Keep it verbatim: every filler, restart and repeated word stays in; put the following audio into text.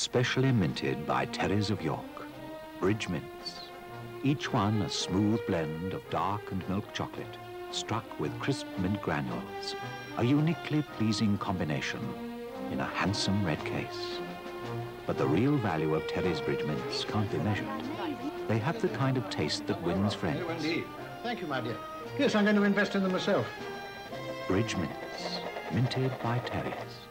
Specially minted by Terry's of York, Bridge Mints. Each one a smooth blend of dark and milk chocolate, struck with crisp mint granules. A uniquely pleasing combination in a handsome red case. But the real value of Terry's Bridge Mints can't be measured. They have the kind of taste that wins friends. Thank you, my dear. Yes, I'm going to invest in them myself. Bridge Mints, minted by Terry's.